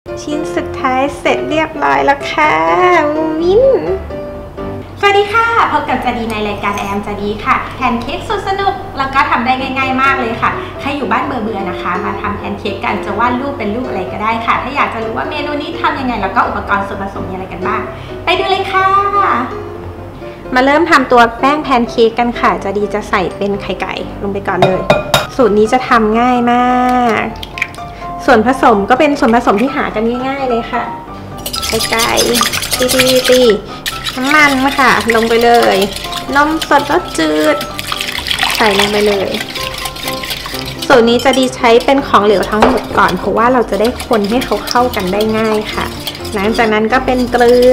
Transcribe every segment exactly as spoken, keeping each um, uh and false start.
ชิ้นสุดท้ายเสร็จเรียบร้อยแล้วค่ะมูมินสวัสดีค่ะพบกับจดีในรายการแอมจดีค่ะแพนเค้กสุดสนุกแล้วก็ทำได้ง่ายๆมากเลยค่ะใครอยู่บ้านเบื่อๆนะคะมาทำแพนเค้กกันจะวาดรูปเป็นรูปอะไรก็ได้ค่ะถ้าอยากจะรู้ว่าเมนูนี้ทำยังไงแล้วก็อุปกรณ์ส่วนผสมมีอะไรกันบ้างไปดูเลยค่ะมาเริ่มทำตัวแป้งแพนเค้กกันค่ะจดีจะใส่เป็นไข่ไก่ลงไปก่อนเลยสูตรนี้จะทำง่ายมากส่วนผสมก็เป็นส่วนผสมที่หากันง่ายๆเลยค่ะไข่ไก่ตีตีตีน้ำมันค่ะลงไปเลยนมสดรสจืดใส่ลงไปเลยสูตรนี้จะดีใช้เป็นของเหลวทั้งหมดก่อนเพราะว่าเราจะได้คนให้เขาเข้ากันได้ง่ายค่ะหลังจากนั้นก็เป็นเกลือ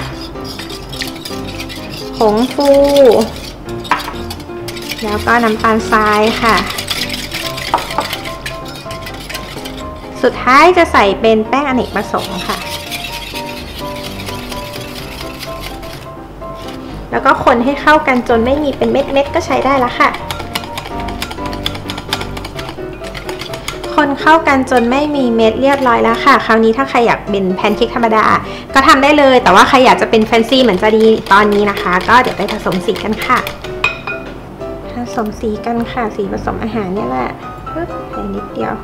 ผงฟูแล้วก็น้ำตาลทรายค่ะสุดท้ายจะใส่เป็นแป้งอเนกประสงค์ค่ะแล้วก็คนให้เข้ากันจนไม่มีเป็นเม็ดๆก็ใช้ได้แล้วค่ะคนเข้ากันจนไม่มีเม็ดเรียบร้อยแล้วค่ะคราวนี้ถ้าใครอยากเป็นแพนเค้กธรรมดาก็ทำได้เลยแต่ว่าใครอยากจะเป็นแฟนซีเหมือนจะดีตอนนี้นะคะก็เดี๋ยวไปผสมสีกันค่ะผสมสีกันค่ะสีผสมอาหารเนี่ยแหละปึ๊บใส่นิดเดียว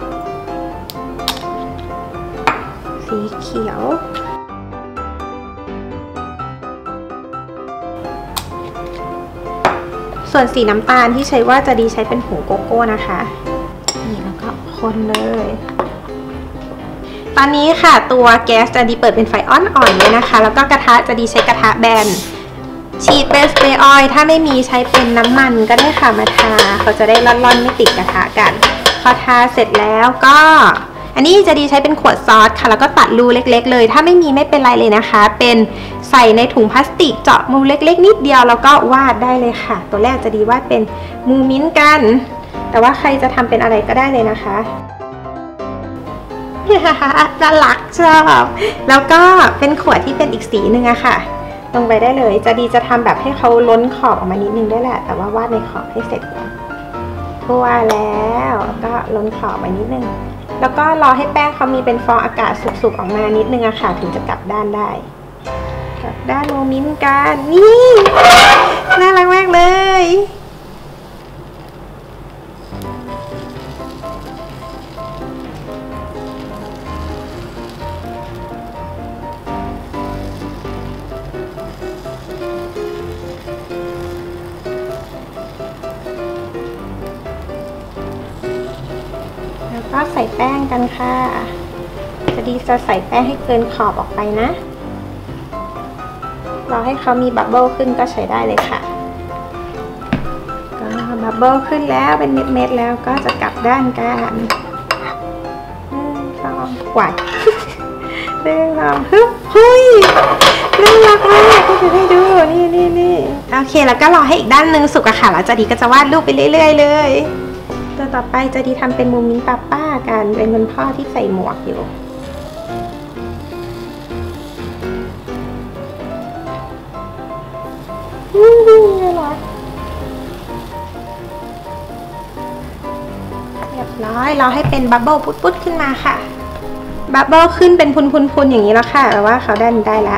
สีเขียวส่วนสีน้ำตาลที่ใช้ว่าจะดีใช้เป็นผงโกโก้นะคะนี่แล้วก็คนเลยตอนนี้ค่ะตัวแก๊สจะดีเปิดเป็นไฟอ่อนๆเลยนะคะแล้วก็กระทะจะดีใช้กระทะแบนฉีดเป็นสเปรย์ออยล์ถ้าไม่มีใช้เป็นน้ำมันก็ได้ค่ะมาทาเขาจะได้ร่อนๆไม่ติดกระทะกันพอทาเสร็จแล้วก็อันนี้จะดีใช้เป็นขวดซอสค่ะแล้วก็ตัดรูเล็กๆเลยถ้าไม่มีไม่เป็นไรเลยนะคะเป็นใส่ในถุงพลาสติกเจาะรูเล็กๆนิดเดียวแล้วก็วาดได้เลยค่ะตัวแรกจะดีวาดเป็นมูมิ้นกันแต่ว่าใครจะทำเป็นอะไรก็ได้เลยนะคะน่ารักชอบแล้วก็เป็นขวดที่เป็นอีกสีหนึ่งอะค่ะลงไปได้เลยจะดีจะทำแบบให้เขาล้นขอบออกมานิดนึงได้แหละแต่ว่าวาดในขอบให้เสร็จก่อนทั่วแล้วก็ล้นขอบไปนิดนึงแล้วก็รอให้แป้งเขามีเป็นฟองอากาศสุกๆออกมานิดนึงอะค่ะถึงจะกลับด้านได้กลับด้านโมมิ้นกันนี่น่ารักมากเลยแล้วก็ใส่แป้งกันค่ะจะดีจะใส่แป้งให้เกินขอบออกไปนะรอให้เขามีบับเบิ้ลขึ้นก็ใช้ได้เลยค่ะก็บับเบิ้ลขึ้นแล้วเป็นเม็ดๆแล้วก็จะกลับด้านกันลองกวาดเรื่องลองฮึบเฮ้ยน่ารักมากก็จะให้ดูนี่นี่นี่โอเคแล้วก็รอให้อีกด้านหนึ่งสุกอะค่ะแล้วจะดีก็จะวาดรูปไปเรื่อยๆเลยตัวต่อไปจะดีทำเป็นมูมิ้นป้าป้ากันเป็นคุณพ่อที่ใส่หมวกอยู่อืมน่ารักเรียบร้อยเราให้เป็นบับเบิ้ลปุ๊ดๆขึ้นมาค่ะบับเบิ้ลขึ้นเป็นพุนๆอย่างนี้แล้วค่ะแปลว่าเขาได้ได้ละ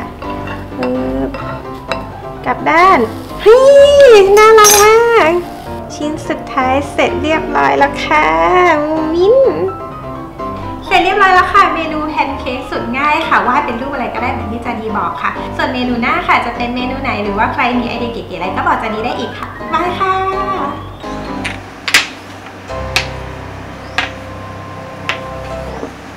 กลับด้านเฮ้ยน่ารักมากชิ้นสุดท้ายเสร็จเรียบร้อยแล้วค่ะมูมิ้นเสร็จเรียบร้อยแล้วค่ะเมนูแพนเค้กสุดง่ายค่ะวาดเป็นรูปอะไรก็ได้เหมือนที่จาดีบอกค่ะส่วนเมนูหน้าค่ะจะเป็นเมนูไหนหรือว่าใครมีไอเดียเก๋ๆอะไรก็บอกจาดีได้อีกค่ะบายค่ะ